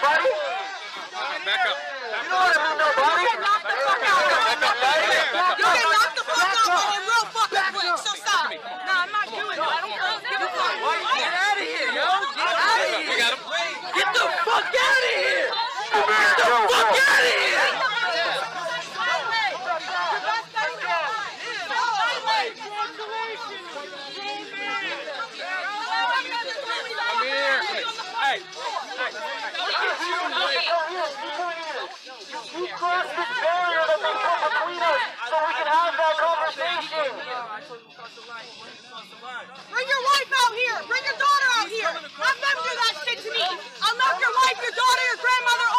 nobody? Back up. You don't want to be nobody? You'll get knocked the fuck out. You'll get knocked the fuck out by a real fucking quick. So stop. Nah, I'm not doing that. I don't give a fuck. Get out of here, yo. Get out of here. We got him. Get the fuck out of here. Get the fuck out of here. Come here. Hey. You crossed this barrier that they put between us so we can have that conversation. Bring your wife out here. Bring your daughter out here. Have them do that shit to me. I'll knock your wife, your daughter, your grandmother,